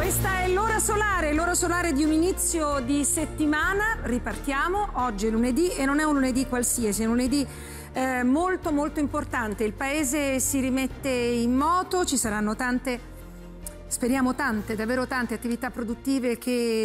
Questa è l'ora solare di un inizio di settimana. Ripartiamo, oggi è lunedì e non è un lunedì qualsiasi, è un lunedì molto molto importante. Il paese si rimette in moto, ci saranno tante, speriamo tante, davvero tante attività produttive che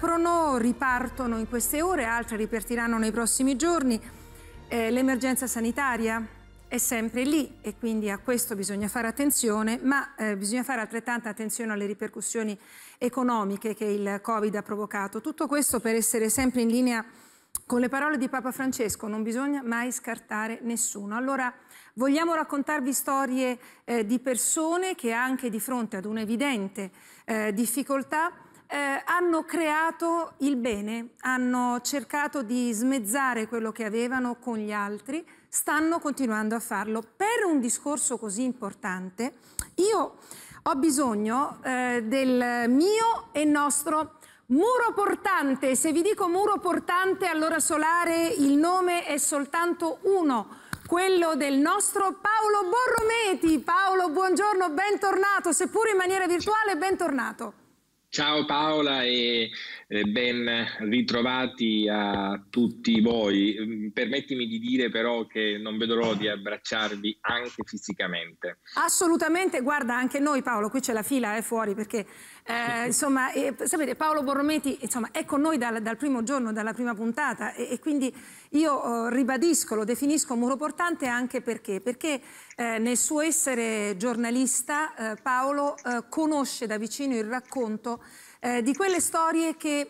ripartono in queste ore, altre ripartiranno nei prossimi giorni. L'emergenza sanitaria è sempre lì e quindi a questo bisogna fare attenzione, ma bisogna fare altrettanta attenzione alle ripercussioni economiche che il Covid ha provocato. Tutto questo per essere sempre in linea con le parole di Papa Francesco: non bisogna mai scartare nessuno. Allora, vogliamo raccontarvi storie di persone che anche di fronte ad un'evidente difficoltà hanno creato il bene, hanno cercato di smezzare quello che avevano con gli altri, stanno continuando a farlo. Per un discorso così importante io ho bisogno del mio e nostro muro portante. Se vi dico muro portante all'ora solare, il nome è soltanto uno, quello del nostro Paolo Borrometi. Paolo, buongiorno, bentornato, seppure in maniera virtuale, bentornato. Ciao Paola e ben ritrovati a tutti voi. Permettimi di dire però che non vedo l'ora di abbracciarvi anche fisicamente. Assolutamente, guarda, anche noi Paolo, qui c'è la fila fuori perché insomma, sapete, Paolo Borrometi insomma, è con noi dal primo giorno, dalla prima puntata e quindi io ribadisco, lo definisco muro portante anche perché nel suo essere giornalista Paolo conosce da vicino il racconto di quelle storie che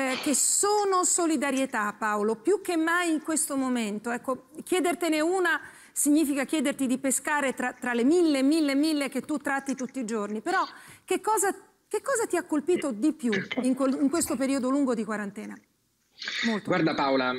sono solidarietà, Paolo, più che mai in questo momento. Ecco, chiedertene una significa chiederti di pescare tra le mille che tu tratti tutti i giorni. Però che cosa ti ha colpito di più in questo periodo lungo di quarantena? Molto. Guarda Paola,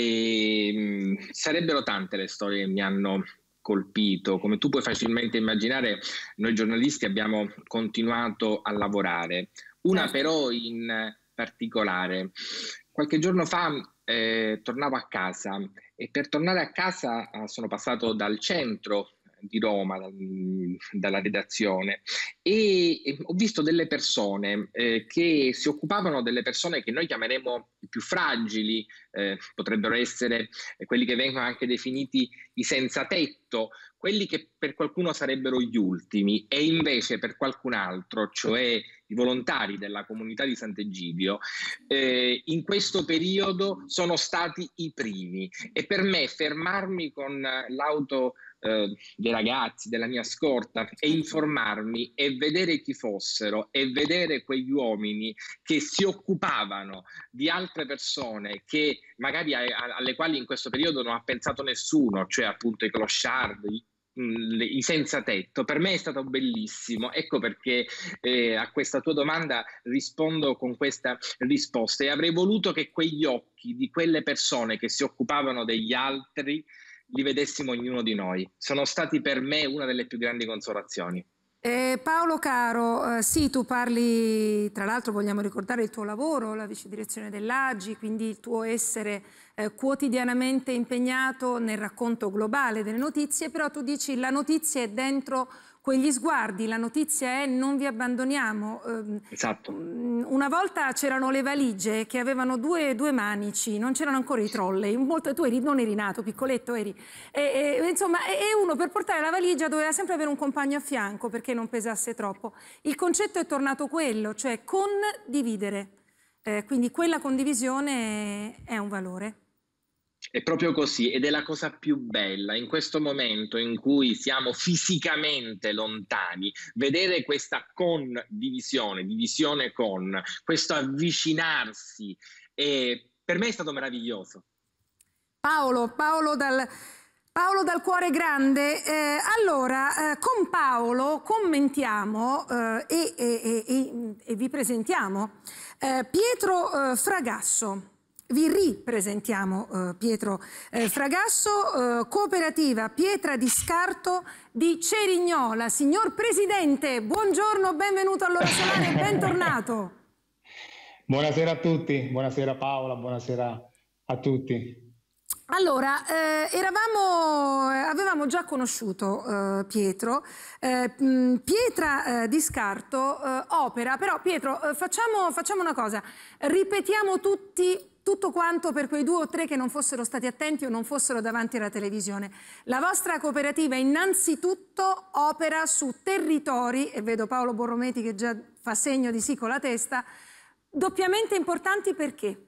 sarebbero tante le storie che mi hanno colpito. Come tu puoi facilmente immaginare, noi giornalisti abbiamo continuato a lavorare. Una però in particolare. Qualche giorno fa tornavo a casa e per tornare a casa sono passato dal centro di Roma, dalla redazione, e ho visto delle persone che si occupavano delle persone che noi chiameremo i più fragili, potrebbero essere quelli che vengono anche definiti i senza tetto, quelli che per qualcuno sarebbero gli ultimi e invece per qualcun altro, cioè i volontari della comunità di Sant'Egidio, in questo periodo sono stati i primi. E per me fermarmi con l'auto dei ragazzi, della mia scorta e informarmi e vedere chi fossero e vedere quegli uomini che si occupavano di altre persone che magari alle quali in questo periodo non ha pensato nessuno, cioè appunto i clochard, i senza tetto, per me è stato bellissimo. Ecco perché a questa tua domanda rispondo con questa risposta, e avrei voluto che quegli occhi di quelle persone che si occupavano degli altri li vedessimo ognuno di noi. Sono stati per me una delle più grandi consolazioni. Paolo caro, sì, tu parli, tra l'altro vogliamo ricordare il tuo lavoro, la vice direzione dell'AGI, quindi il tuo essere quotidianamente impegnato nel racconto globale delle notizie, però tu dici la notizia è dentro quegli sguardi, la notizia è non vi abbandoniamo. Esatto. Una volta c'erano le valigie che avevano due manici, non c'erano ancora i trolley, tu non eri nato, piccoletto eri, insomma, e uno per portare la valigia doveva sempre avere un compagno a fianco perché non pesasse troppo. Il concetto è tornato quello, cioè condividere, quindi quella condivisione è un valore. È proprio così, ed è la cosa più bella in questo momento in cui siamo fisicamente lontani, vedere questa condivisione, divisione con, questo avvicinarsi, per me è stato meraviglioso. Paolo dal cuore grande, allora con Paolo commentiamo e vi presentiamo Pietro Fragasso. Vi ripresentiamo Pietro Fragasso, cooperativa Pietra di Scarto di Cerignola. Signor Presidente, buongiorno, benvenuto all'ora solare, bentornato. Buonasera a tutti, buonasera Paola, buonasera a tutti. Allora, avevamo già conosciuto Pietro. Pietra di Scarto opera, però Pietro, facciamo una cosa, ripetiamo tutto quanto per quei 2 o 3 che non fossero stati attenti o non fossero davanti alla televisione. La vostra cooperativa innanzitutto opera su territori, e vedo Paolo Borrometi che già fa segno di sì con la testa, doppiamente importanti perché?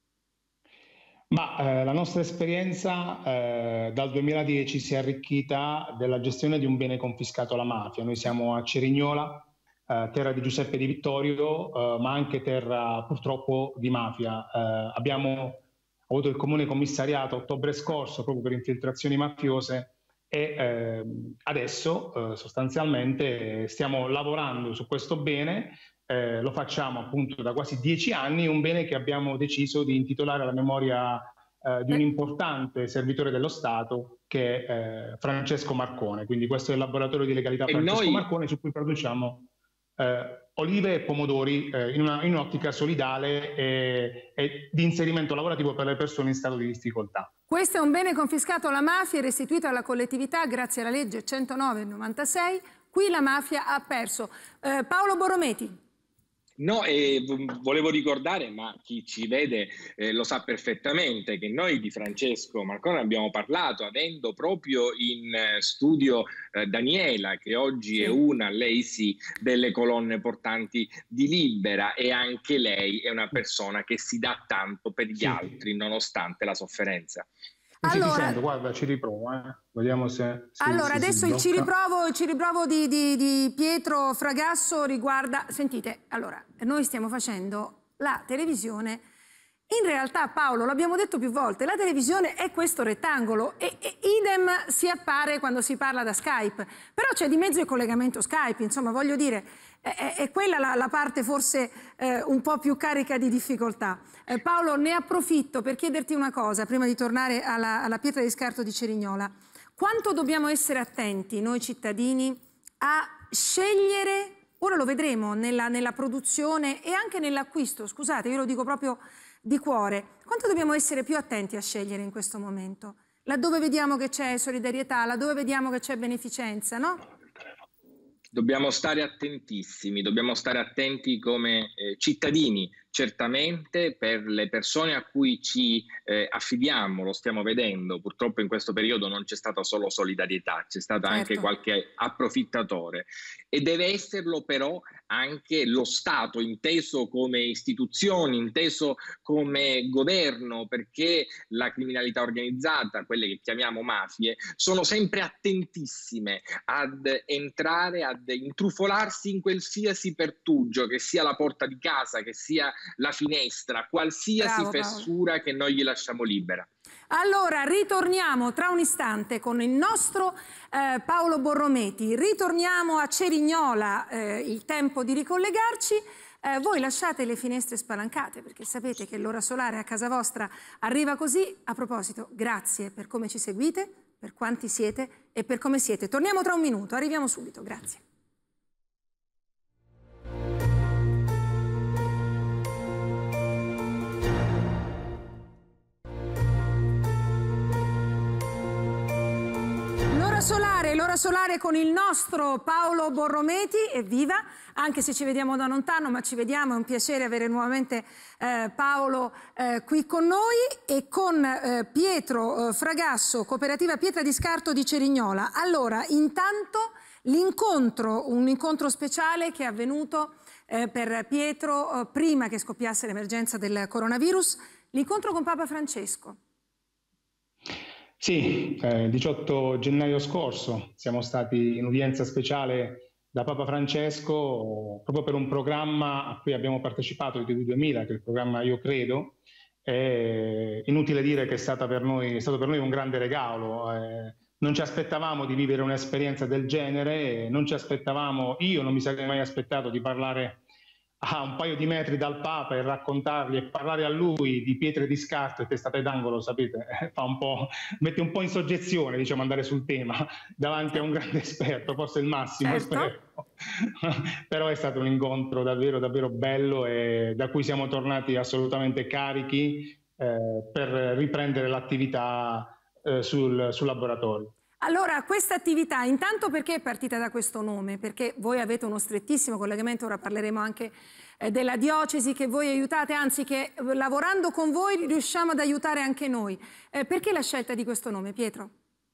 Ma la nostra esperienza dal 2010 si è arricchita della gestione di un bene confiscato alla mafia. Noi siamo a Cerignola, terra di Giuseppe Di Vittorio, ma anche terra purtroppo di mafia. Abbiamo avuto il comune commissariato a ottobre scorso proprio per infiltrazioni mafiose e adesso sostanzialmente stiamo lavorando su questo bene. Lo facciamo appunto da quasi 10 anni, un bene che abbiamo deciso di intitolare alla memoria di un importante servitore dello Stato che è Francesco Marcone. Quindi questo è il laboratorio di legalità Francesco Marcone, su cui produciamo olive e pomodori in un'ottica solidale e di inserimento lavorativo per le persone in stato di difficoltà. Questo è un bene confiscato alla mafia e restituito alla collettività grazie alla legge 109 del 96. Qui la mafia ha perso. Paolo Borrometi. No, volevo ricordare, ma chi ci vede lo sa perfettamente, che noi di Francesco Marcone abbiamo parlato avendo proprio in studio Daniela, che oggi è una, lei sì, delle colonne portanti di Libera, e anche lei è una persona che si dà tanto per gli altri nonostante la sofferenza. Allora, ti sento, guarda, ci riprovo, vediamo se allora, adesso il ci riprovo di Pietro Fragasso riguarda... Sentite, allora, noi stiamo facendo la televisione. In realtà, Paolo, l'abbiamo detto più volte, la televisione è questo rettangolo e idem si appare quando si parla da Skype. Però c'è di mezzo il collegamento Skype, insomma, voglio dire, è quella la parte forse un po' più carica di difficoltà. Paolo, ne approfitto per chiederti una cosa, prima di tornare alla Pietra di Scarto di Cerignola. Quanto dobbiamo essere attenti, noi cittadini, a scegliere, ora lo vedremo, nella produzione e anche nell'acquisto, scusate, io lo dico proprio di cuore, quanto dobbiamo essere più attenti a scegliere in questo momento? Laddove vediamo che c'è solidarietà, laddove vediamo che c'è beneficenza, no? Dobbiamo stare attentissimi, dobbiamo stare attenti come cittadini, certamente per le persone a cui ci affidiamo, lo stiamo vedendo, purtroppo in questo periodo non c'è stata solo solidarietà, c'è stato anche qualche approfittatore e deve esserlo però anche lo Stato, inteso come istituzioni, inteso come governo, perché la criminalità organizzata, quelle che chiamiamo mafie, sono sempre attentissime ad entrare, ad intrufolarsi in qualsiasi pertugio, che sia la porta di casa, che sia la finestra, qualsiasi fessura che noi gli lasciamo libera. Allora, ritorniamo tra un istante con il nostro Paolo Borrometi, ritorniamo a Cerignola, il tempo di ricollegarci. Voi lasciate le finestre spalancate perché sapete che l'ora solare a casa vostra arriva così. A proposito, grazie per come ci seguite, per quanti siete e per come siete. Torniamo tra un minuto, arriviamo subito, grazie. L'ora solare con il nostro Paolo Borrometi, evviva, anche se ci vediamo da lontano, ma ci vediamo, è un piacere avere nuovamente Paolo qui con noi e con Pietro Fragasso, cooperativa Pietra di Scarto di Cerignola. Allora, intanto un incontro speciale che è avvenuto per Pietro prima che scoppiasse l'emergenza del coronavirus, l'incontro con Papa Francesco. Sì, il 18 gennaio scorso siamo stati in udienza speciale da Papa Francesco proprio per un programma a cui abbiamo partecipato di TV 2000, che è il programma Io Credo. È inutile dire che è stato per noi un grande regalo. Non ci aspettavamo di vivere un'esperienza del genere, non ci aspettavamo, io non mi sarei mai aspettato di parlare a un paio di metri dal Papa e raccontargli e parlare a lui di pietre di scarto e testate d'angolo, sapete, mette un po' in soggezione, diciamo, andare sul tema davanti a un grande esperto, forse il massimo esperto. Però è stato un incontro davvero, davvero bello e da cui siamo tornati assolutamente carichi, per riprendere l'attività sul laboratorio. Allora, questa attività, intanto perché è partita da questo nome? Perché voi avete uno strettissimo collegamento, ora parleremo anche della diocesi che voi aiutate, anzi che lavorando con voi riusciamo ad aiutare anche noi. Perché la scelta di questo nome, Pietro?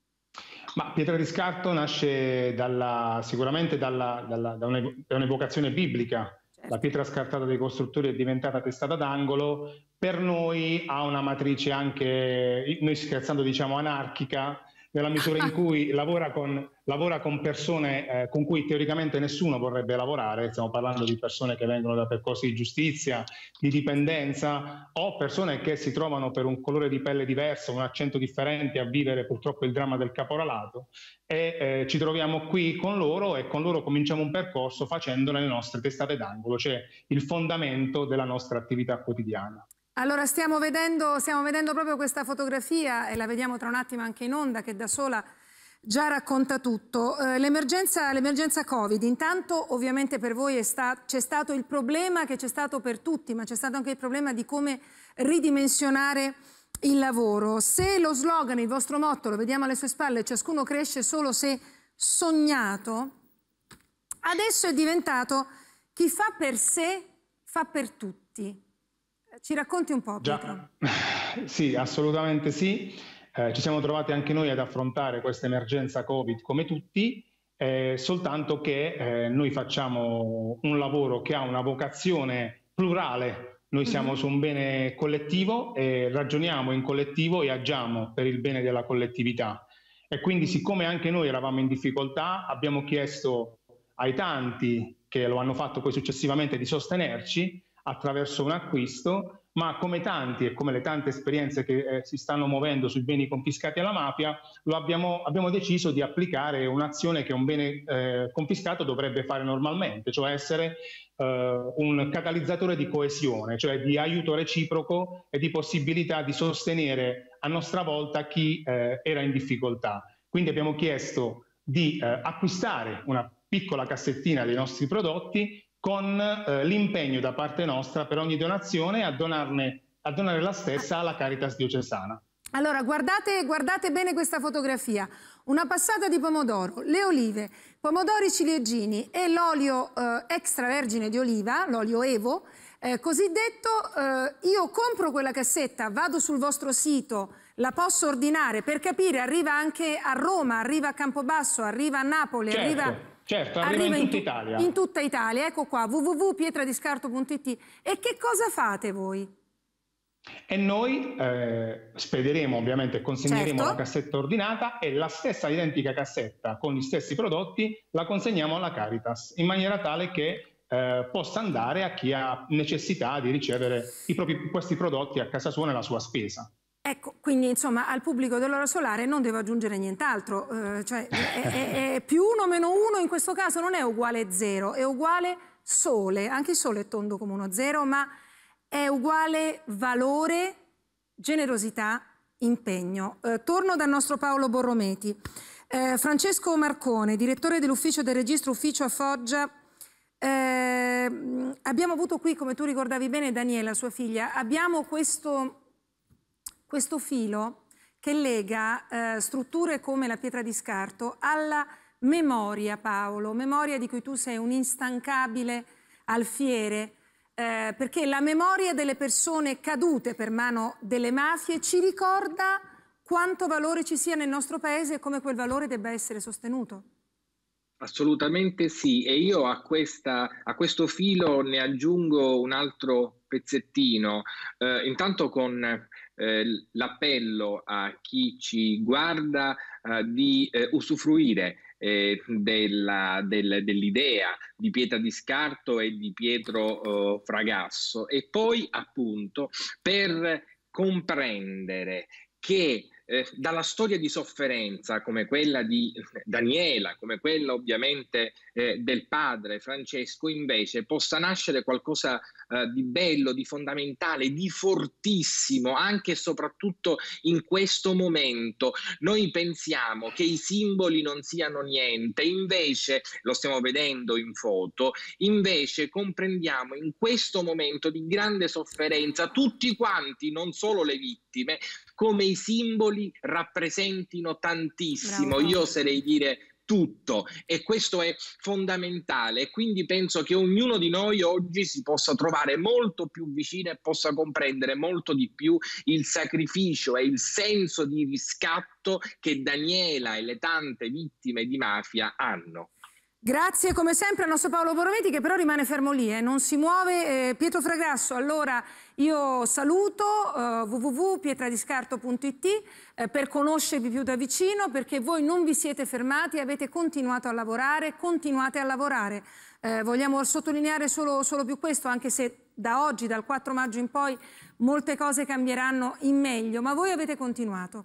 Ma Pietra di Scarto nasce sicuramente da un'evocazione biblica. Certo. La pietra scartata dai costruttori è diventata testata d'angolo. Per noi ha una matrice anche, noi scherzando diciamo anarchica, nella misura in cui lavora con persone con cui teoricamente nessuno vorrebbe lavorare. Stiamo parlando di persone che vengono da percorsi di giustizia, di dipendenza, o persone che si trovano per un colore di pelle diverso, un accento differente a vivere purtroppo il dramma del caporalato, e ci troviamo qui con loro e con loro cominciamo un percorso facendone le nostre testate d'angolo, cioè il fondamento della nostra attività quotidiana. Allora stiamo vedendo proprio questa fotografia e la vediamo tra un attimo anche in onda, che da sola già racconta tutto. L'emergenza Covid, intanto ovviamente per voi c'è stato il problema che c'è stato per tutti, ma c'è stato anche il problema di come ridimensionare il lavoro. Se lo slogan, il vostro motto, lo vediamo alle sue spalle, ciascuno cresce solo se sognato, adesso è diventato chi fa per sé fa per tutti. Ci racconti un po', Pietro? Sì, assolutamente sì. Ci siamo trovati anche noi ad affrontare questa emergenza Covid come tutti, soltanto che noi facciamo un lavoro che ha una vocazione plurale. Noi siamo su un bene collettivo e ragioniamo in collettivo e agiamo per il bene della collettività. E quindi, siccome anche noi eravamo in difficoltà, abbiamo chiesto ai tanti che lo hanno fatto poi successivamente di sostenerci attraverso un acquisto, ma come tanti e come le tante esperienze che si stanno muovendo sui beni confiscati alla mafia, abbiamo deciso di applicare un'azione che un bene confiscato dovrebbe fare normalmente, cioè essere un catalizzatore di coesione, cioè di aiuto reciproco e di possibilità di sostenere a nostra volta chi era in difficoltà. Quindi abbiamo chiesto di acquistare una piccola cassettina dei nostri prodotti con l'impegno da parte nostra per ogni donazione a donare la stessa alla Caritas diocesana. Allora, guardate bene questa fotografia. Una passata di pomodoro, le olive, pomodori ciliegini e l'olio extravergine di oliva, l'olio Evo, cosiddetto. Io compro quella cassetta, vado sul vostro sito, la posso ordinare, per capire, arriva anche a Roma, arriva a Campobasso, arriva a Napoli, Certo, arriva in tutta Italia. In tutta Italia, ecco qua, www.pietradiscarto.it. E che cosa fate voi? E noi spediremo, ovviamente, consegneremo la cassetta ordinata e la stessa identica cassetta con gli stessi prodotti la consegniamo alla Caritas, in maniera tale che possa andare a chi ha necessità di ricevere questi prodotti a casa sua nella sua spesa. Ecco, quindi insomma al pubblico dell'Ora Solare non devo aggiungere nient'altro, cioè è più 1 meno 1 in questo caso non è uguale 0, è uguale sole, anche il sole è tondo come uno 0, ma è uguale valore, generosità, impegno. Torno dal nostro Paolo Borrometi. Francesco Marcone, direttore dell'ufficio del registro ufficio a Foggia. Abbiamo avuto qui, come tu ricordavi bene, Daniela, sua figlia, abbiamo questo filo che lega strutture come la Pietra di Scarto alla memoria, Paolo, memoria di cui tu sei un instancabile alfiere, perché la memoria delle persone cadute per mano delle mafie ci ricorda quanto valore ci sia nel nostro paese e come quel valore debba essere sostenuto. Assolutamente sì, e io a questo filo ne aggiungo un altro pezzettino, intanto con l'appello a chi ci guarda di usufruire dell'idea di Pietra di Scarto e di Pietro Fragasso, e poi appunto per comprendere che dalla storia di sofferenza come quella di Daniela, come quella ovviamente del padre Francesco, invece possa nascere qualcosa di bello, di fondamentale, di fortissimo, anche e soprattutto in questo momento. Noi pensiamo che i simboli non siano niente, invece lo stiamo vedendo in foto, invece comprendiamo in questo momento di grande sofferenza tutti quanti, non solo le vittime, come i simboli rappresentino tantissimo. Bravo. Io oserei dire tutto, e questo è fondamentale, e quindi penso che ognuno di noi oggi si possa trovare molto più vicino e possa comprendere molto di più il sacrificio e il senso di riscatto che Daniela e le tante vittime di mafia hanno. Grazie come sempre al nostro Paolo Borrometi, che però rimane fermo lì, non si muove. Pietro Fragrasso, allora io saluto www.pietradiscarto.it per conoscervi più da vicino, perché voi non vi siete fermati, avete continuato a lavorare, continuate a lavorare. Vogliamo sottolineare solo più questo, anche se da oggi, dal 4 maggio in poi, molte cose cambieranno in meglio, ma voi avete continuato.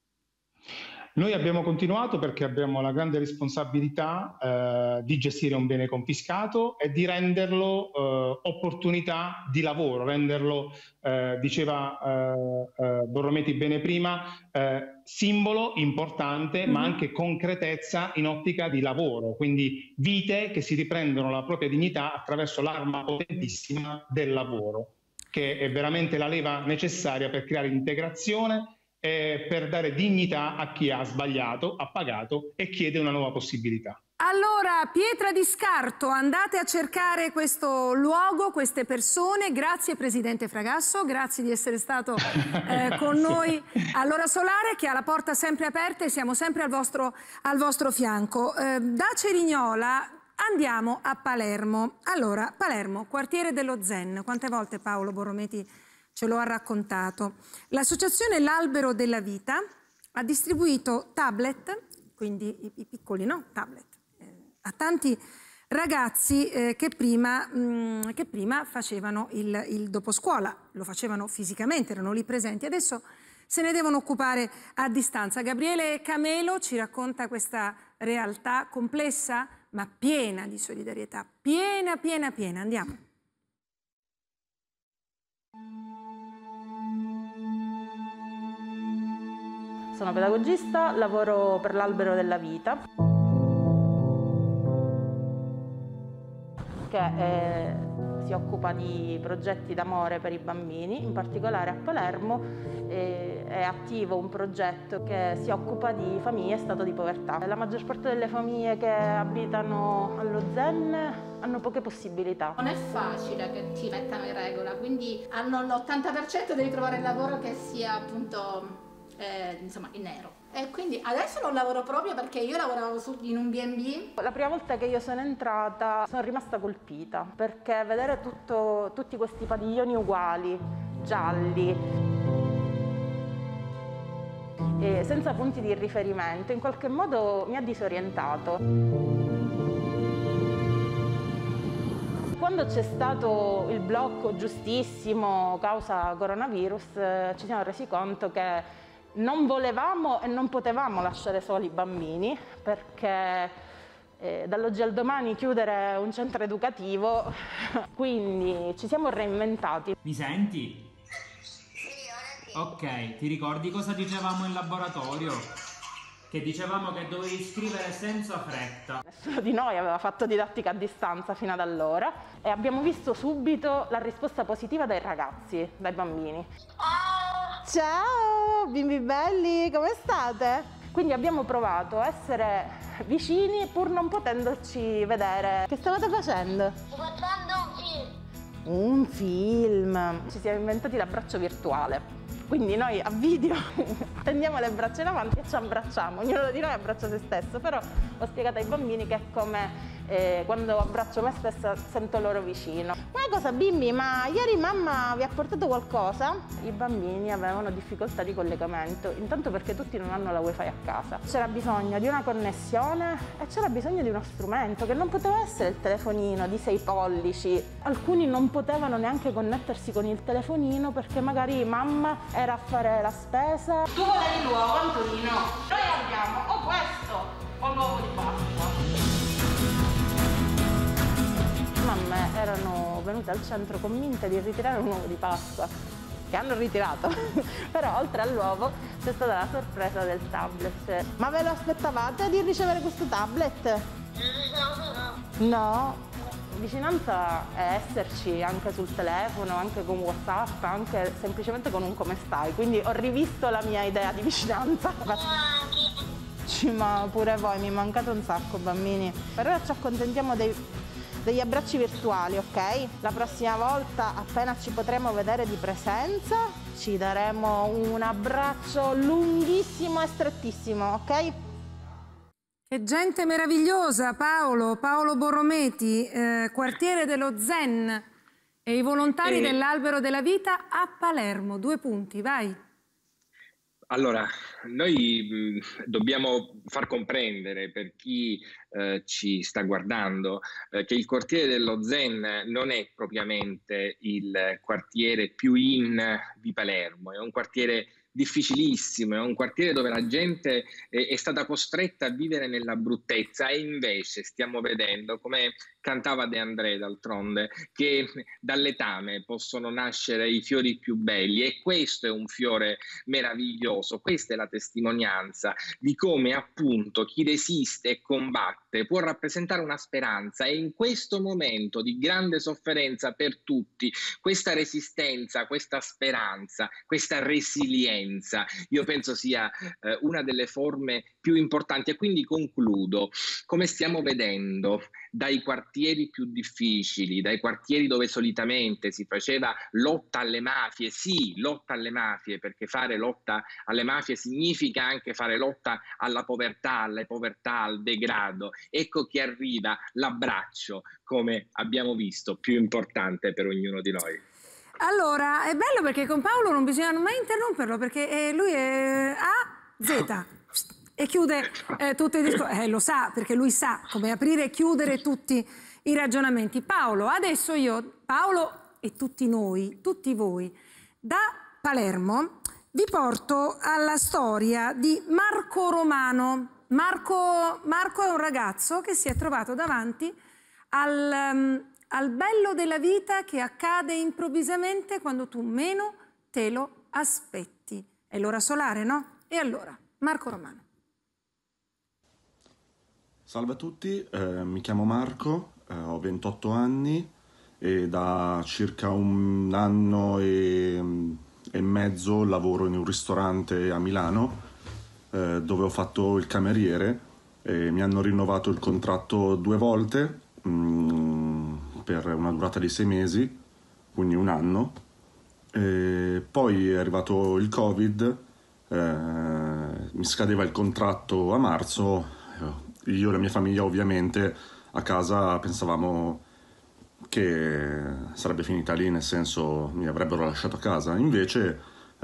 Noi abbiamo continuato perché abbiamo la grande responsabilità di gestire un bene confiscato e di renderlo opportunità di lavoro, renderlo, diceva Borrometi bene prima, simbolo importante, ma anche concretezza in ottica di lavoro, quindi vite che si riprendono la propria dignità attraverso l'arma potentissima del lavoro, che è veramente la leva necessaria per creare integrazione, per dare dignità a chi ha sbagliato, ha pagato e chiede una nuova possibilità. Allora, Pietradiscarto, andate a cercare questo luogo, queste persone. Grazie Presidente Fragasso, grazie di essere stato con noi all'Ora Solare, che ha la porta sempre aperta e siamo sempre al vostro fianco. Da Cerignola andiamo a Palermo. Allora, Palermo, quartiere dello Zen. Quante volte Paolo Borrometi ce lo ha raccontato. L'associazione L'Albero della Vita ha distribuito tablet, quindi i piccoli, no? Tablet, a tanti ragazzi che prima facevano il doposcuola, lo facevano fisicamente, erano lì presenti, adesso se ne devono occupare a distanza. Gabriele Camelo ci racconta questa realtà complessa ma piena di solidarietà, piena, andiamo. Sono pedagogista, lavoro per l'Albero della Vita, che si occupa di progetti d'amore per i bambini. In particolare a Palermo è attivo un progetto che si occupa di famiglie in stato di povertà. La maggior parte delle famiglie che abitano allo Zen hanno poche possibilità. Non è facile che ti mettano in regola, quindi hanno l'80% devi trovare il lavoro che sia appunto insomma in nero. E quindi adesso non lavoro proprio perché io lavoravo in un B&B. La prima volta che io sono entrata sono rimasta colpita, perché vedere tutti questi padiglioni uguali, gialli, e senza punti di riferimento, in qualche modo mi ha disorientato. Quando c'è stato il blocco giustissimo causa coronavirus, ci siamo resi conto che non volevamo e non potevamo lasciare soli i bambini, perché dall'oggi al domani chiudere un centro educativo, quindi ci siamo reinventati. Mi senti? Sì, ora sì. Ok, ti ricordi cosa dicevamo in laboratorio? Che dicevamo che dovevi scrivere senza fretta. Nessuno di noi aveva fatto didattica a distanza fino ad allora e abbiamo visto subito la risposta positiva dai ragazzi, dai bambini. Ciao bimbi belli, come state? Quindi abbiamo provato a essere vicini pur non potendoci vedere. Che stavate facendo? Sto guardando un film. Un film. Ci siamo inventati l'abbraccio virtuale. Quindi noi a video tendiamo le braccia in avanti e ci abbracciamo, ognuno di noi abbraccia se stesso, però ho spiegato ai bambini che è come e quando abbraccio me stessa sento loro vicino. Una cosa, bimbi, ma ieri mamma vi ha portato qualcosa? I bambini avevano difficoltà di collegamento, intanto perché tutti non hanno la wifi a casa. C'era bisogno di una connessione e c'era bisogno di uno strumento che non poteva essere il telefonino di 6 pollici. Alcuni non potevano neanche connettersi con il telefonino perché magari mamma era a fare la spesa. Tu volevi l'uovo, Antonino? Noi abbiamo o questo o l'uovo di Pasqua. Mamme erano venute al centro convinte di ritirare un uovo di Pasqua, che hanno ritirato, però oltre all'uovo c'è stata la sorpresa del tablet. Ma ve lo aspettavate di ricevere questo tablet? No? Vicinanza è esserci anche sul telefono, anche con WhatsApp, anche semplicemente con un come stai, quindi ho rivisto la mia idea di vicinanza. Ma pure voi, mi mancate un sacco, bambini. Per ora ci accontentiamo degli abbracci virtuali, ok? La prossima volta, appena ci potremo vedere di presenza, ci daremo un abbraccio lunghissimo e strettissimo, ok? Che gente meravigliosa, Paolo Borrometi, quartiere dello Zen e i volontari dell'Albero della Vita a Palermo. 2 punti, vai. Allora, noi dobbiamo far comprendere per chi ci sta guardando che il quartiere dello Zen non è propriamente il quartiere più in di Palermo, è un quartiere difficilissimo, è un quartiere dove la gente è stata costretta a vivere nella bruttezza e invece stiamo vedendo, come cantava De André d'altronde, che dall'etame possono nascere i fiori più belli e questo è un fiore meraviglioso, questa è la testimonianza di come appunto chi resiste e combatte può rappresentare una speranza e in questo momento di grande sofferenza per tutti, questa resistenza, questa speranza, questa resilienza io penso sia una delle forme più importanti e quindi concludo, come stiamo vedendo dai quartieri più difficili, dai quartieri dove solitamente si faceva lotta alle mafie, sì, lotta alle mafie, perché fare lotta alle mafie significa anche fare lotta alla povertà, al degrado. Ecco che arriva l'abbraccio, come abbiamo visto, più importante per ognuno di noi. Allora, è bello perché con Paolo non bisogna mai interromperlo perché lui è A, Z e chiude tutti i discorsi. Lo sa perché lui sa come aprire e chiudere tutti i ragionamenti. Paolo, adesso Paolo e tutti noi, tutti voi, da Palermo vi porto alla storia di Marco Romano. Marco è un ragazzo che si è trovato davanti al bello della vita che accade improvvisamente quando tu meno te lo aspetti. È l'ora solare, no? E allora, Marco Romano. Salve a tutti, mi chiamo Marco, ho 28 anni e da circa 1 anno e mezzo lavoro in un ristorante a Milano dove ho fatto il cameriere e mi hanno rinnovato il contratto 2 volte per una durata di 6 mesi, quindi 1 anno. E poi è arrivato il Covid, mi scadeva il contratto a marzo, io e la mia famiglia ovviamente a casa pensavamo che sarebbe finita lì, nel senso mi avrebbero lasciato a casa, invece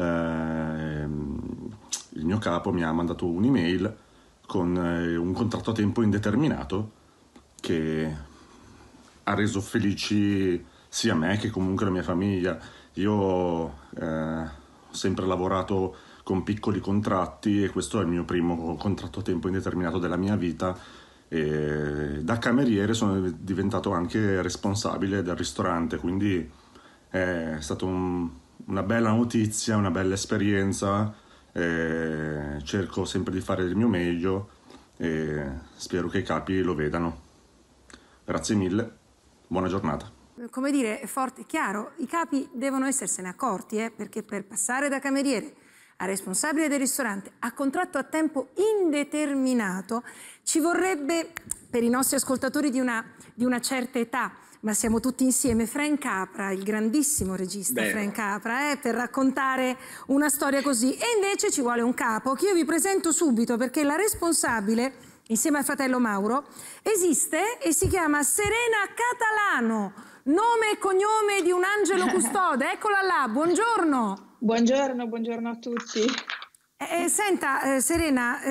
il mio capo mi ha mandato un'email con un contratto a tempo indeterminato che ha reso felici sia me che comunque la mia famiglia. Io ho sempre lavorato con piccoli contratti e questo è il mio primo contratto a tempo indeterminato della mia vita e da cameriere sono diventato anche responsabile del ristorante, quindi è stata una bella notizia, una bella esperienza, cerco sempre di fare il mio meglio e spero che i capi lo vedano. Grazie mille, buona giornata. Come dire, è forte, chiaro, i capi devono essersene accorti, perché per passare da cameriere a responsabile del ristorante a contratto a tempo indeterminato ci vorrebbe, per i nostri ascoltatori di una certa età, ma siamo tutti insieme, Frank Capra, il grandissimo regista Frank Capra, per raccontare una storia così. E invece ci vuole un capo che io vi presento subito perché la responsabile insieme al fratello Mauro, esiste e si chiama Serena Catalano, nome e cognome di un angelo custode. Eccola là, buongiorno. Buongiorno a tutti. Senta, Serena,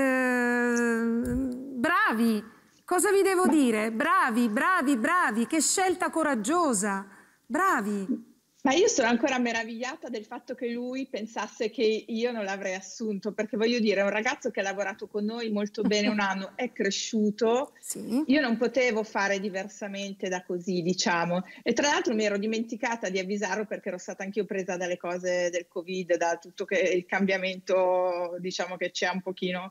bravi, cosa vi devo dire? Bravi, che scelta coraggiosa, bravi. Ma io sono ancora meravigliata del fatto che lui pensasse che io non l'avrei assunto, perché voglio dire, è un ragazzo che ha lavorato con noi molto bene un anno, è cresciuto, sì. Io non potevo fare diversamente da così, diciamo, e tra l'altro mi ero dimenticata di avvisarlo perché ero stata anch'io presa dalle cose del Covid, da tutto il cambiamento, diciamo, che ci ha un pochino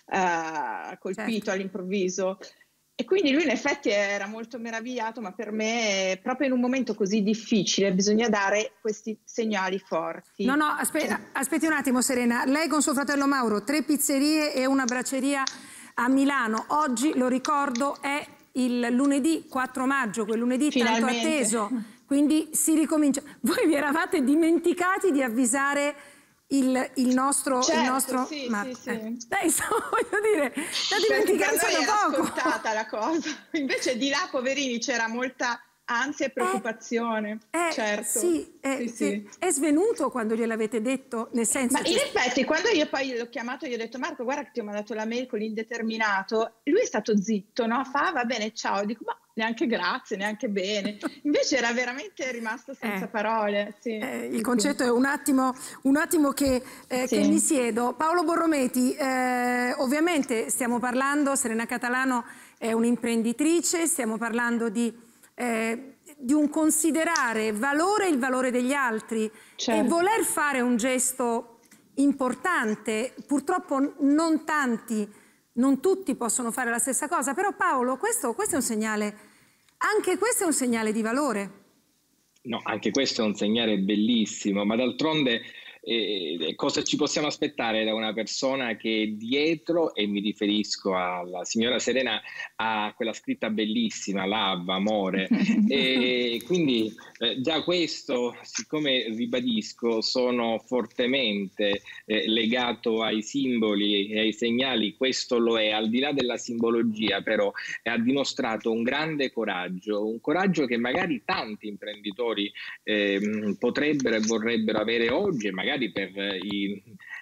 colpito all'improvviso. E quindi lui in effetti era molto meravigliato, ma per me proprio in un momento così difficile bisogna dare questi segnali forti. No, aspetti un attimo Serena, lei con suo fratello Mauro, 3 pizzerie e una braceria a Milano. Oggi, lo ricordo, è il lunedì 4 maggio, quel lunedì tanto atteso, quindi si ricomincia. Voi vi eravate dimenticati di avvisare il nostro sì. Dai, voglio dire, la dimenticanza da poco. Ascoltata la cosa. Invece di là, poverini, c'era molta ansia e preoccupazione. Certo. Sì. È svenuto quando gliel'avete detto, nel senso. Ma in effetti, quando io poi l'ho chiamato, gli ho detto: Marco, guarda che ti ho mandato la mail con l'indeterminato. Lui è stato zitto, no? Va bene, ciao. Dico, ma neanche grazie, neanche bene. Invece era veramente rimasto senza parole. Sì. Il concetto è un attimo che mi siedo. Paolo Borrometi, ovviamente stiamo parlando, Serena Catalano è un'imprenditrice, stiamo parlando di un considerare il valore degli altri, certo, e voler fare un gesto importante. Purtroppo non tutti possono fare la stessa cosa, però Paolo, questo è un segnale, anche questo è un segnale di valore. No, anche questo è un segnale bellissimo, ma d'altronde cosa ci possiamo aspettare da una persona che dietro, e mi riferisco alla signora Serena, ha quella scritta bellissima, love, amore, e quindi già questo, siccome ribadisco, sono fortemente legato ai simboli e ai segnali, questo lo è, al di là della simbologia, però ha dimostrato un grande coraggio, un coraggio che magari tanti imprenditori potrebbero e vorrebbero avere oggi, e magari per i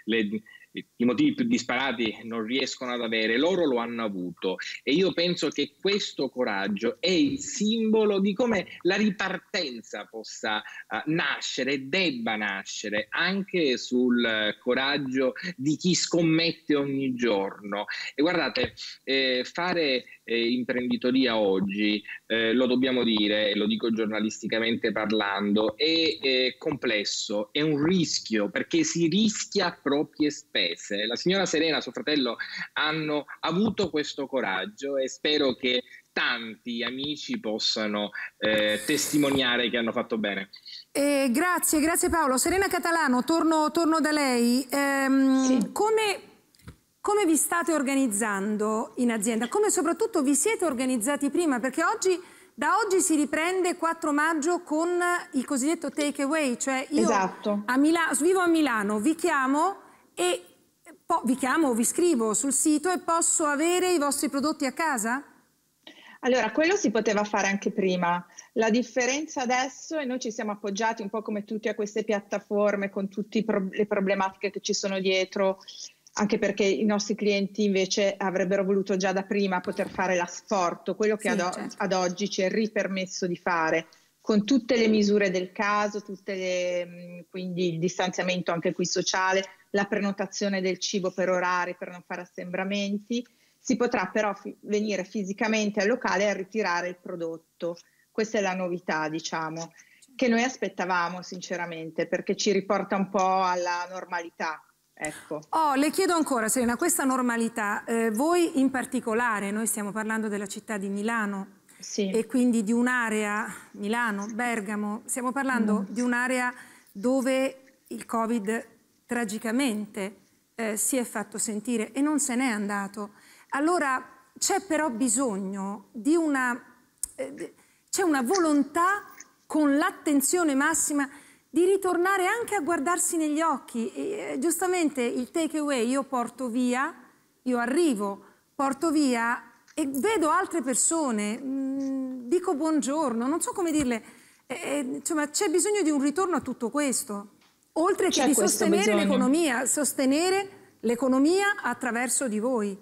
motivi più disparati non riescono ad avere. Loro lo hanno avuto, e io penso che questo coraggio è il simbolo di come la ripartenza possa nascere, debba nascere anche sul coraggio di chi scommette ogni giorno. E guardate, fare imprenditoria oggi, lo dobbiamo dire, lo dico giornalisticamente parlando, è complesso, è un rischio, perché si rischia a proprie spese. La signora Serena e suo fratello hanno avuto questo coraggio, e spero che tanti amici possano testimoniare che hanno fatto bene. Grazie Paolo. Serena Catalano, torno da lei. Sì. Come vi state organizzando in azienda? Come soprattutto vi siete organizzati prima? Perché da oggi si riprende 4 maggio con il cosiddetto take away, cioè io vivo a Milano, vi chiamo o vi scrivo sul sito e posso avere i vostri prodotti a casa? Allora, quello si poteva fare anche prima. La differenza adesso, e noi ci siamo appoggiati un po' come tutti a queste piattaforme con tutte le problematiche che ci sono dietro, anche perché i nostri clienti invece avrebbero voluto già da prima poter fare l'asporto, quello che ad oggi ci è ripermesso di fare, con tutte le misure del caso, quindi il distanziamento anche qui sociale, la prenotazione del cibo per orari per non fare assembramenti. Si potrà però venire fisicamente al locale a ritirare il prodotto. Questa è la novità, diciamo, che noi aspettavamo sinceramente, perché ci riporta un po' alla normalità. Ecco. Le chiedo ancora, Serena, questa normalità, voi in particolare, noi stiamo parlando della città di Milano, sì, e quindi di un'area, Milano, Bergamo, stiamo parlando di un'area dove il Covid tragicamente si è fatto sentire e non se n'è andato. Allora c'è però bisogno di c'è una volontà, con l'attenzione massima, di ritornare anche a guardarsi negli occhi. Giustamente il take away, io porto via, io arrivo porto via e vedo altre persone, dico buongiorno, non so come dirle, insomma c'è bisogno di un ritorno a tutto questo, oltre che di sostenere l'economia attraverso di voi.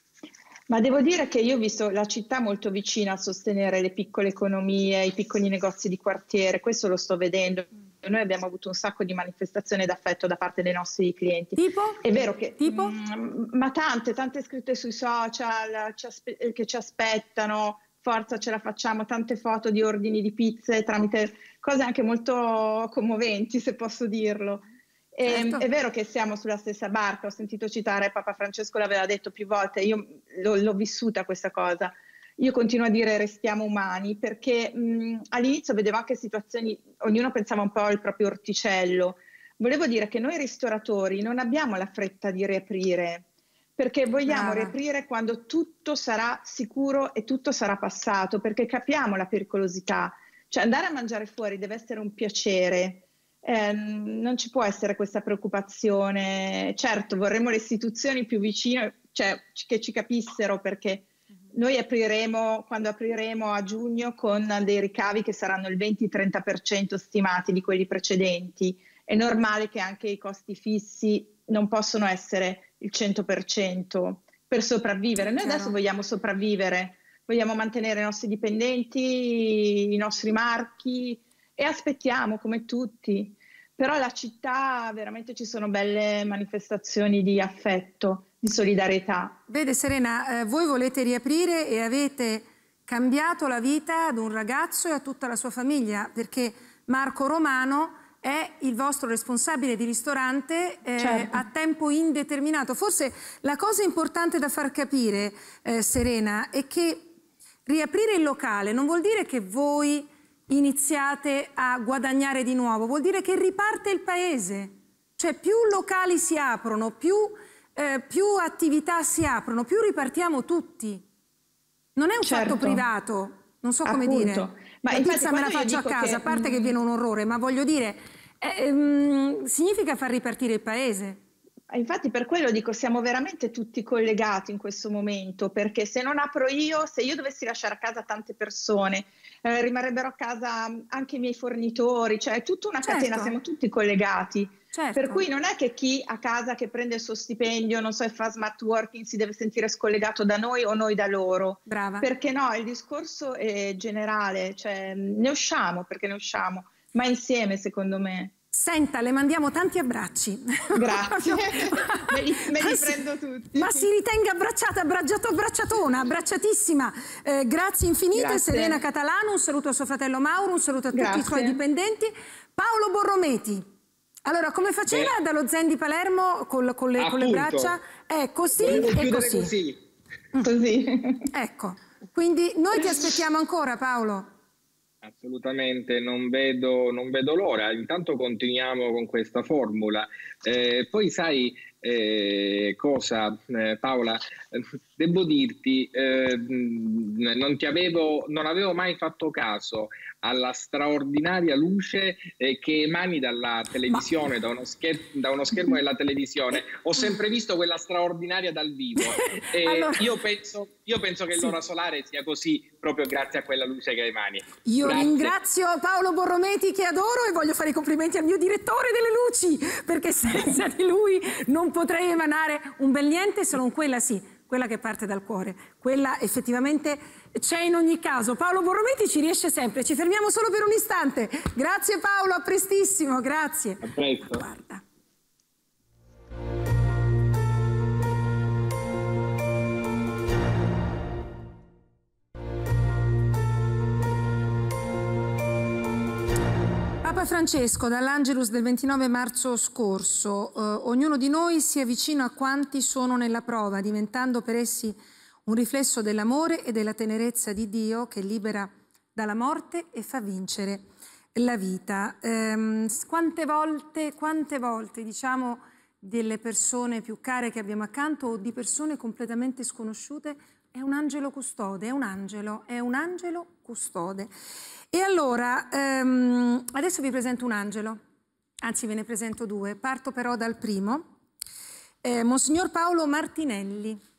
Ma devo dire che io ho visto la città molto vicina a sostenere le piccole economie, i piccoli negozi di quartiere, questo lo sto vedendo. Noi abbiamo avuto un sacco di manifestazioni d'affetto da parte dei nostri clienti. Tipo? È vero che... Tipo? Ma tante scritte sui social che ci aspettano, forza ce la facciamo, tante foto di ordini di pizze tramite cose anche molto commoventi, se posso dirlo. Certo. È vero che siamo sulla stessa barca, ho sentito citare, Papa Francesco l'aveva detto più volte, io l'ho vissuta questa cosa. Io continuo a dire restiamo umani perché all'inizio vedevo anche situazioni, ognuno pensava un po' al proprio orticello. Volevo dire che noi ristoratori non abbiamo la fretta di riaprire perché vogliamo riaprire quando tutto sarà sicuro e tutto sarà passato, perché capiamo la pericolosità. Cioè andare a mangiare fuori deve essere un piacere, non ci può essere questa preoccupazione. Certo, vorremmo le istituzioni più vicine, cioè che ci capissero, perché noi apriremo, quando apriremo a giugno, con dei ricavi che saranno il 20-30% stimati di quelli precedenti. È normale che anche i costi fissi non possono essere il 100% per sopravvivere. Noi adesso vogliamo sopravvivere, vogliamo mantenere i nostri dipendenti, i nostri marchi e aspettiamo come tutti. Però la città veramente ci sono belle manifestazioni di affetto, di solidarietà. Vede Serena, voi volete riaprire e avete cambiato la vita ad un ragazzo e a tutta la sua famiglia, perché Marco Romano è il vostro responsabile di ristorante a tempo indeterminato. Forse la cosa importante da far capire, Serena, è che riaprire il locale non vuol dire che voi iniziate a guadagnare di nuovo, vuol dire che riparte il paese. Cioè più locali si aprono, più attività si aprono, più ripartiamo tutti. Non è un fatto privato, non so come dire. Ma la pizza me la faccio a casa, a parte che viene un orrore, ma voglio dire, significa far ripartire il paese. Infatti per quello dico, siamo veramente tutti collegati in questo momento, perché se non apro io, se io dovessi lasciare a casa tante persone, rimarrebbero a casa anche i miei fornitori, cioè è tutta una catena, siamo tutti collegati. Per cui non è che chi a casa che prende il suo stipendio, non so, e fa smart working si deve sentire scollegato da noi o noi da loro. Brava. Perché no, il discorso è generale, cioè ne usciamo perché ne usciamo, ma insieme secondo me. Senta, le mandiamo tanti abbracci. Grazie, me li prendo tutti. Ma si ritenga abbracciata, abbracciatona, abbracciatissima. Grazie infinite, Grazie. Serena Catalano, un saluto a suo fratello Mauro, un saluto a tutti i suoi dipendenti. Paolo Borrometi. Allora, come faceva dallo Zen di Palermo con le braccia? Così e così. Così. Ecco, quindi noi ti aspettiamo ancora, Paolo. Assolutamente, non vedo l'ora. Intanto continuiamo con questa formula. Poi sai cosa, Paola? Devo dirti, non avevo mai fatto caso alla straordinaria luce che emani dalla televisione, da uno schermo della televisione. Ho sempre visto quella straordinaria dal vivo. Allora, io penso che l'ora solare sia così proprio grazie a quella luce che emani. Io ringrazio Paolo Borrometi, che adoro, e voglio fare i complimenti al mio direttore delle luci, perché senza di lui non potrei emanare un bel niente, se non quella quella che parte dal cuore, quella effettivamente c'è in ogni caso. Paolo Borrometi ci riesce sempre. Ci fermiamo solo per un istante. Grazie Paolo, a prestissimo, grazie. A presto. Guarda. Papa Francesco, dall'Angelus del 29 marzo scorso, ognuno di noi sia vicino a quanti sono nella prova, diventando per essi un riflesso dell'amore e della tenerezza di Dio che libera dalla morte e fa vincere la vita. Quante volte diciamo delle persone più care che abbiamo accanto o di persone completamente sconosciute, è un angelo custode, è un angelo custode. E allora, adesso vi presento un angelo, anzi ve ne presento due, parto però dal primo, Monsignor Paolo Martinelli.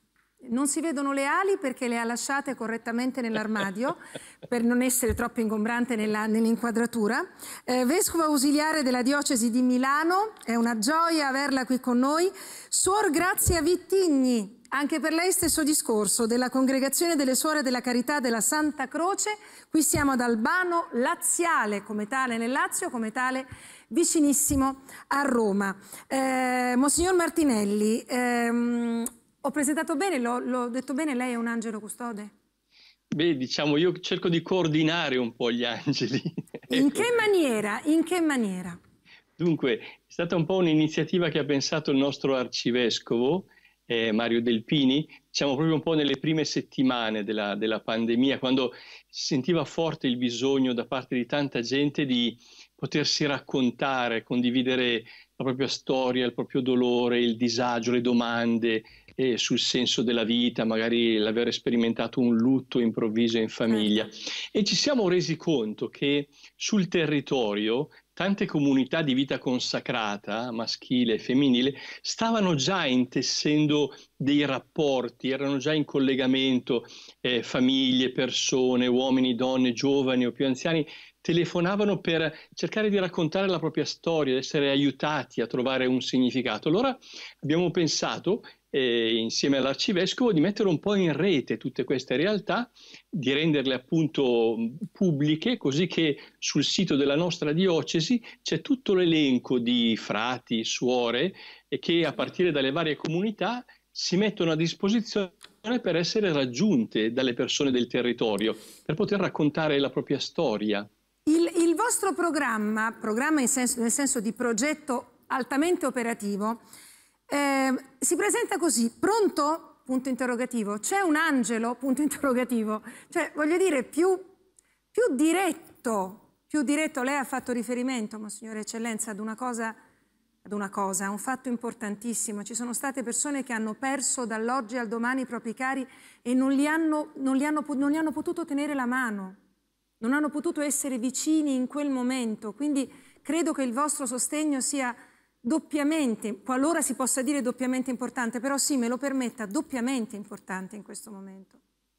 Non si vedono le ali perché le ha lasciate correttamente nell'armadio per non essere troppo ingombrante nell'inquadratura. Vescovo ausiliare della diocesi di Milano, è una gioia averla qui con noi. Suor Grazia Vittigni, anche per lei stesso discorso, della Congregazione delle Suore della Carità della Santa Croce. Qui siamo ad Albano Laziale, come tale nel Lazio, come tale vicinissimo a Roma. Monsignor Martinelli, ho presentato bene, l'ho detto bene, lei è un angelo custode? Beh, diciamo, io cerco di coordinare un po' gli angeli. In che maniera? In che maniera? Dunque, è stata un po' un'iniziativa che ha pensato il nostro arcivescovo, Mario Delpini, diciamo proprio un po' nelle prime settimane della pandemia, quando si sentiva forte il bisogno da parte di tanta gente di potersi raccontare, condividere la propria storia, il proprio dolore, il disagio, le domande sul senso della vita, magari l'aver sperimentato un lutto improvviso in famiglia. E ci siamo resi conto che sul territorio tante comunità di vita consacrata, maschile e femminile, stavano già intessendo dei rapporti, erano già in collegamento, famiglie, persone, uomini, donne, giovani o più anziani, telefonavano per cercare di raccontare la propria storia, essere aiutati a trovare un significato. Allora abbiamo pensato, insieme all'arcivescovo, di mettere un po' in rete tutte queste realtà, di renderle appunto pubbliche, così che sul sito della nostra diocesi c'è tutto l'elenco di frati, suore, e che a partire dalle varie comunità si mettono a disposizione per essere raggiunte dalle persone del territorio, per poter raccontare la propria storia. Il vostro programma nel senso di progetto altamente operativo, si presenta così: pronto? Punto interrogativo. C'è un angelo? Punto interrogativo. Cioè, voglio dire, più diretto. Lei ha fatto riferimento, Monsignore Eccellenza, ad una cosa, a un fatto importantissimo. Ci sono state persone che hanno perso dall'oggi al domani i propri cari e non li hanno potuto tenere la mano, non hanno potuto essere vicini in quel momento. Quindi credo che il vostro sostegno sia doppiamente, qualora si possa dire doppiamente importante, però sì, me lo permetta, doppiamente importante in questo momento.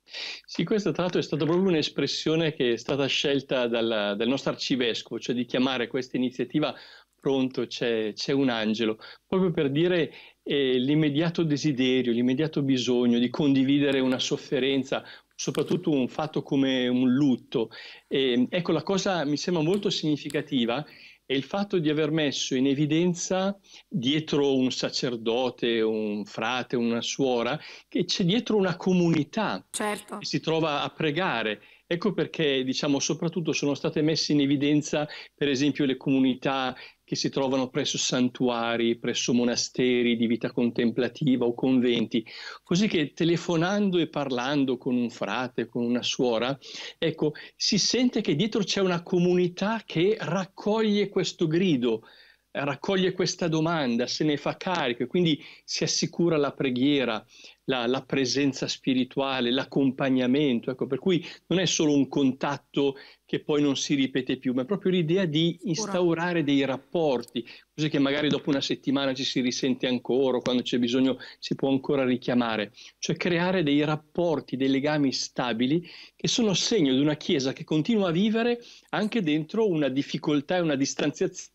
Sì, questa tra l'altro è stata proprio un'espressione che è stata scelta dal nostro arcivescovo, cioè di chiamare questa iniziativa "Pronto, c'è un angelo", proprio per dire l'immediato desiderio, l'immediato bisogno di condividere una sofferenza, soprattutto un fatto come un lutto. Ecco, la cosa mi sembra molto significativa è il fatto di aver messo in evidenza, dietro un sacerdote, un frate, una suora, che c'è dietro una comunità che si trova a pregare. Ecco perché, diciamo, soprattutto sono state messe in evidenza, per esempio, le comunità che si trovano presso santuari, presso monasteri di vita contemplativa o conventi, così che telefonando e parlando con un frate, con una suora, ecco, si sente che dietro c'è una comunità che raccoglie questo grido, raccoglie questa domanda, se ne fa carico e quindi si assicura la preghiera, la presenza spirituale, l'accompagnamento. Ecco, per cui non è solo un contatto che poi non si ripete più, ma è proprio l'idea di instaurare dei rapporti, così che magari dopo una settimana ci si risente ancora, o quando c'è bisogno si può ancora richiamare. Cioè creare dei rapporti, dei legami stabili che sono segno di una Chiesa che continua a vivere anche dentro una difficoltà e una distanziazione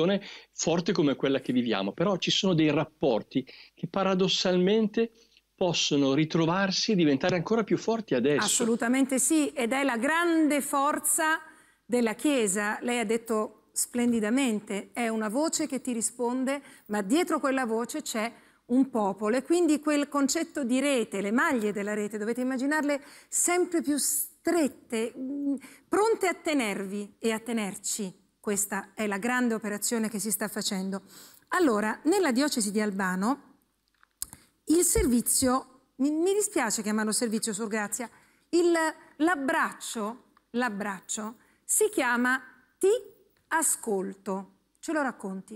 forte come quella che viviamo. Però ci sono dei rapporti che paradossalmente possono ritrovarsi e diventare ancora più forti adesso. Assolutamente sì, ed è la grande forza della Chiesa. Lei ha detto splendidamente, è una voce che ti risponde, ma dietro quella voce c'è un popolo, e quindi quel concetto di rete, le maglie della rete, dovete immaginarle sempre più strette, pronte a tenervi e a tenerci. Questa è la grande operazione che si sta facendo. Allora, nella diocesi di Albano, il servizio, mi dispiace chiamarlo servizio, Suor Grazia, l'abbraccio si chiama Ti ascolto. Ce lo racconti?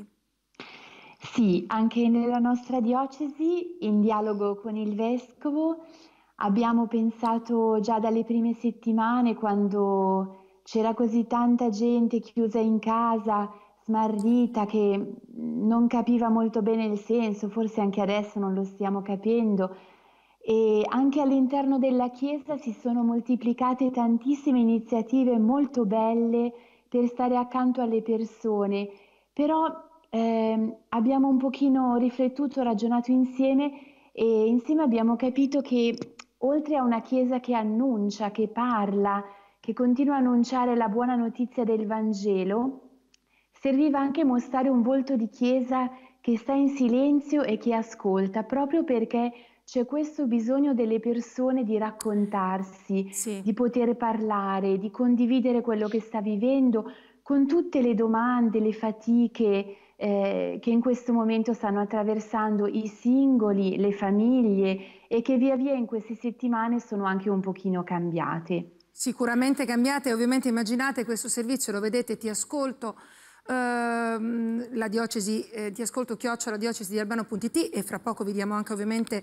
Sì, anche nella nostra diocesi, in dialogo con il Vescovo, abbiamo pensato già dalle prime settimane, quando c'era così tanta gente chiusa in casa, smarrita, che non capiva molto bene il senso, forse anche adesso non lo stiamo capendo, e anche all'interno della Chiesa si sono moltiplicate tantissime iniziative molto belle per stare accanto alle persone, però abbiamo un pochino riflettuto, ragionato insieme e insieme abbiamo capito che oltre a una Chiesa che annuncia, che parla, che continua a annunciare la buona notizia del Vangelo, serviva anche mostrare un volto di Chiesa che sta in silenzio e che ascolta, proprio perché c'è questo bisogno delle persone di raccontarsi, di poter parlare, di condividere quello che sta vivendo, con tutte le domande, le fatiche che in questo momento stanno attraversando i singoli, le famiglie e che via via in queste settimane sono anche un pochino cambiate. Sicuramente cambiate, ovviamente immaginate questo servizio, lo vedete, Ti ascolto, la diocesi, Ti ascolto @diocesi di Albano.it e fra poco vi diamo anche ovviamente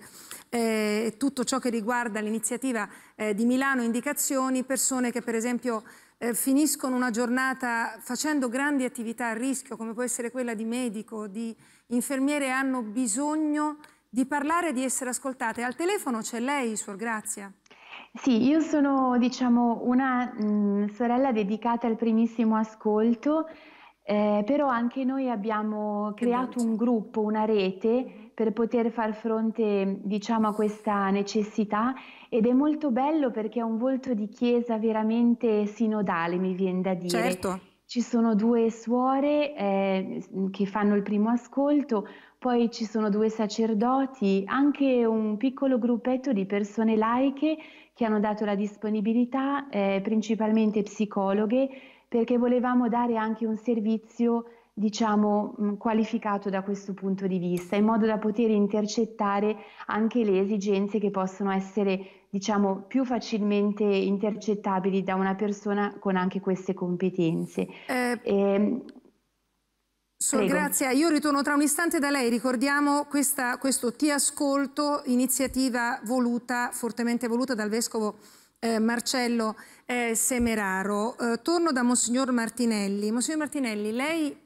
tutto ciò che riguarda l'iniziativa di Milano, indicazioni, persone che per esempio finiscono una giornata facendo grandi attività a rischio, come può essere quella di medico, di infermiere, hanno bisogno di parlare e di essere ascoltate. Al telefono c'è lei, Suor Grazia? Sì, io sono, diciamo, una sorella dedicata al primissimo ascolto, però anche noi abbiamo creato un gruppo, una rete per poter far fronte, diciamo, a questa necessità, ed è molto bello perché è un volto di Chiesa veramente sinodale, mi viene da dire. Certo. Ci sono 2 suore che fanno il primo ascolto, poi ci sono 2 sacerdoti, anche un piccolo gruppetto di persone laiche che hanno dato la disponibilità, principalmente psicologhe, perché volevamo dare anche un servizio, diciamo, qualificato da questo punto di vista, in modo da poter intercettare anche le esigenze che possono essere, diciamo, più facilmente intercettabili da una persona con anche queste competenze. Suor Grazia, io ritorno tra un istante da lei. Ricordiamo questo Ti ascolto, iniziativa voluta, fortemente voluta dal Vescovo Marcello Semeraro. Torno da Monsignor Martinelli. Monsignor Martinelli, lei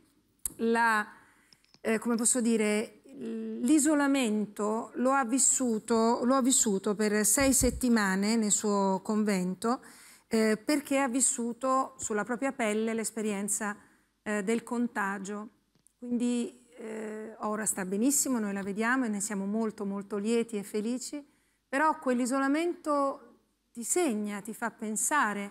come posso dire, l'isolamento lo ha vissuto per 6 settimane nel suo convento, perché ha vissuto sulla propria pelle l'esperienza del contagio. Quindi ora sta benissimo, noi la vediamo e ne siamo molto molto lieti e felici, però quell'isolamento ti segna, ti fa pensare,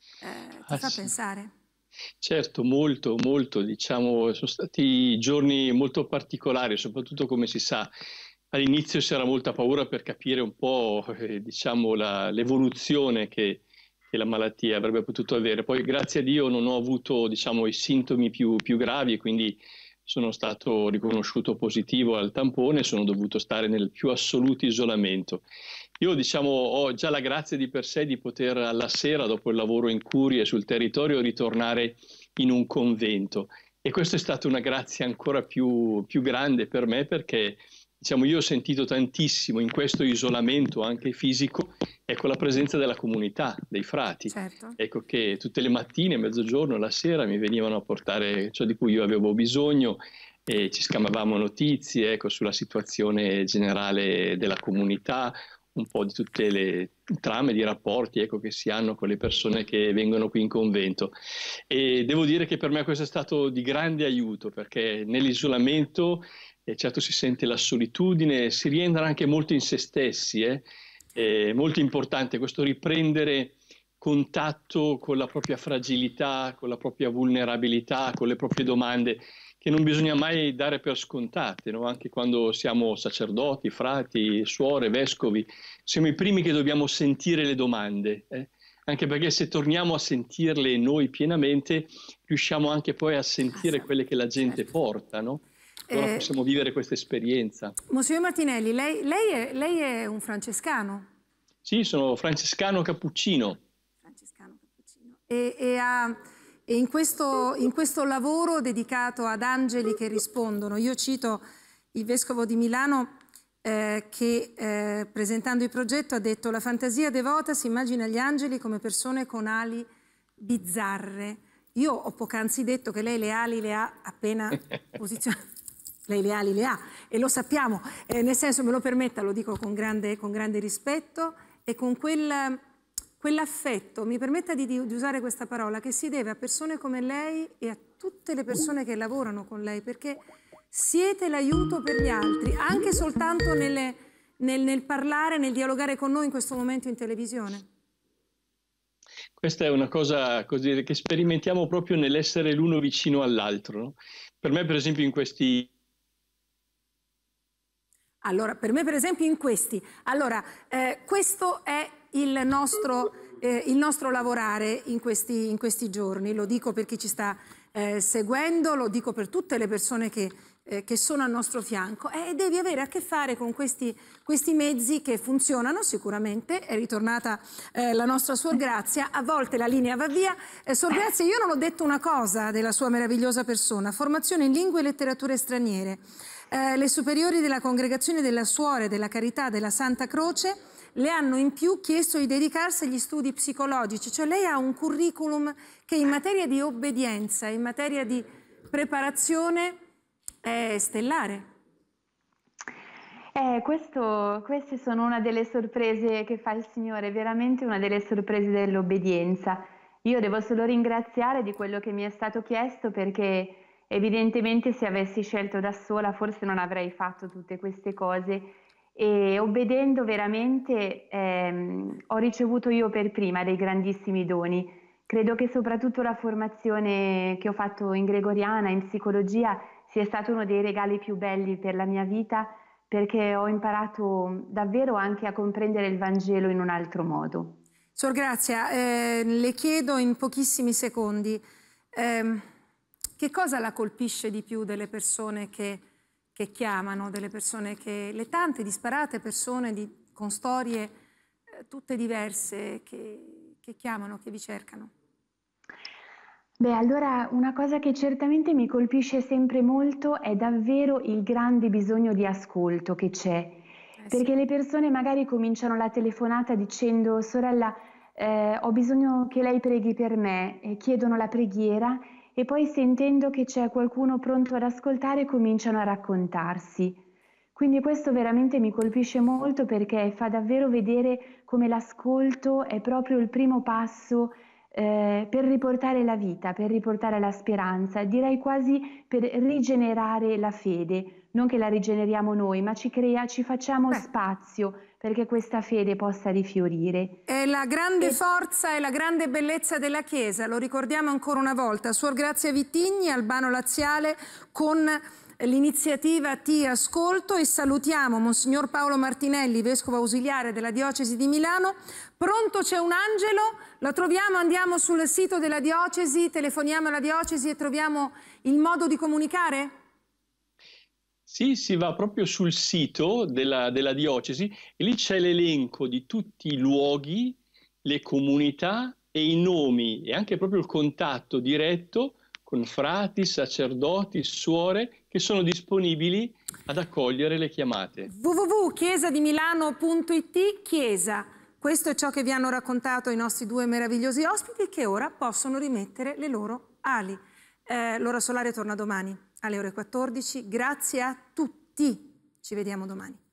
pensare. Certo, molto, molto, diciamo, sono stati giorni molto particolari, soprattutto come si sa, all'inizio c'era molta paura per capire un po', diciamo, l'evoluzione che la malattia avrebbe potuto avere. Poi grazie a Dio non ho avuto, diciamo, i sintomi più gravi, quindi sono stato riconosciuto positivo al tampone e sono dovuto stare nel più assoluto isolamento. Io, diciamo, ho già la grazia di per sé di poter alla sera, dopo il lavoro in curie sul territorio, ritornare in un convento, e questa è stata una grazia ancora più grande per me, perché, diciamo, io ho sentito tantissimo in questo isolamento anche fisico, ecco, la presenza della comunità, dei frati. Certo. Ecco, che tutte le mattine, mezzogiorno, la sera mi venivano a portare ciò di cui io avevo bisogno e ci scambiavamo notizie, ecco, sulla situazione generale della comunità, un po' di tutte le trame di rapporti, ecco, che si hanno con le persone che vengono qui in convento. E devo dire che per me questo è stato di grande aiuto, perché nell'isolamento certo si sente la solitudine, si rientra anche molto in se stessi, è molto importante questo riprendere contatto con la propria fragilità, con la propria vulnerabilità, con le proprie domande, che non bisogna mai dare per scontate, no? Anche quando siamo sacerdoti, frati, suore, vescovi, siamo i primi che dobbiamo sentire le domande, anche perché se torniamo a sentirle noi pienamente, riusciamo anche poi a sentire quelle che la gente porta, no? Allora possiamo vivere questa esperienza. Monsignor Martinelli, lei è un francescano? Sì, sono francescano cappuccino. Francescano cappuccino. E in questo lavoro dedicato ad angeli che rispondono, io cito il Vescovo di Milano che presentando il progetto ha detto: la fantasia devota si immagina gli angeli come persone con ali bizzarre. Io ho poc'anzi detto che lei le ali le ha appena posizionate. Lei le ali le ha e lo sappiamo, nel senso, me lo permetta, lo dico con grande rispetto e con quell'affetto, mi permetta di usare questa parola, che si deve a persone come lei e a tutte le persone che lavorano con lei, perché siete l'aiuto per gli altri, anche soltanto nel parlare, nel dialogare con noi in questo momento in televisione. Questa è una cosa così, che sperimentiamo proprio nell'essere l'uno vicino all'altro, no? Per me, per esempio, in questi... Allora, per me per esempio in questi. Allora, questo è il nostro lavorare in questi giorni. Lo dico per chi ci sta seguendo, lo dico per tutte le persone che sono al nostro fianco. Devi avere a che fare con questi mezzi che funzionano sicuramente. È ritornata la nostra Suor Grazia, a volte la linea va via. Suor Grazia, io non ho detto una cosa della sua meravigliosa persona. Formazione in lingue e letterature straniere. Le superiori della Congregazione della Suore della Carità della Santa Croce le hanno in più chiesto di dedicarsi agli studi psicologici, cioè lei ha un curriculum che in materia di obbedienza, in materia di preparazione è stellare. Queste sono una delle sorprese che fa il Signore, veramente una delle sorprese dell'obbedienza. Io devo solo ringraziare di quello che mi è stato chiesto, perché evidentemente se avessi scelto da sola forse non avrei fatto tutte queste cose, e obbedendo veramente ho ricevuto io per prima dei grandissimi doni. Credo che soprattutto la formazione che ho fatto in gregoriana, in psicologia, sia stato uno dei regali più belli per la mia vita, perché ho imparato davvero anche a comprendere il Vangelo in un altro modo. Suor Grazia, le chiedo in pochissimi secondi, che cosa la colpisce di più delle persone che chiamano, delle persone le tante disparate persone con storie tutte diverse che chiamano, che vi cercano? Beh, allora una cosa che certamente mi colpisce sempre molto è davvero il grande bisogno di ascolto che c'è, perché le persone magari cominciano la telefonata dicendo: sorella, ho bisogno che lei preghi per me, e chiedono la preghiera, e poi sentendo che c'è qualcuno pronto ad ascoltare cominciano a raccontarsi. Quindi questo veramente mi colpisce molto, perché fa davvero vedere come l'ascolto è proprio il primo passo per riportare la vita, per riportare la speranza, direi quasi per rigenerare la fede. Non che la rigeneriamo noi, ma ci facciamo spazio perché questa fede possa rifiorire. È la grande forza e la grande bellezza della Chiesa, lo ricordiamo ancora una volta. Suor Grazia Vitigni, Albano Laziale, con l'iniziativa Ti Ascolto, e salutiamo Monsignor Paolo Martinelli, Vescovo Ausiliare della Diocesi di Milano. Pronto, c'è un angelo, lo troviamo, andiamo sul sito della Diocesi, telefoniamo alla Diocesi e troviamo il modo di comunicare? Sì, si va proprio sul sito della Diocesi e lì c'è l'elenco di tutti i luoghi, le comunità e i nomi, e anche proprio il contatto diretto con frati, sacerdoti, suore che sono disponibili ad accogliere le chiamate. www.chiesadimilano.it, Chiesa. Questo è ciò che vi hanno raccontato i nostri due meravigliosi ospiti, che ora possono rimettere le loro ali. L'ora solare torna domani alle ore 14. Grazie a tutti. Ci vediamo domani.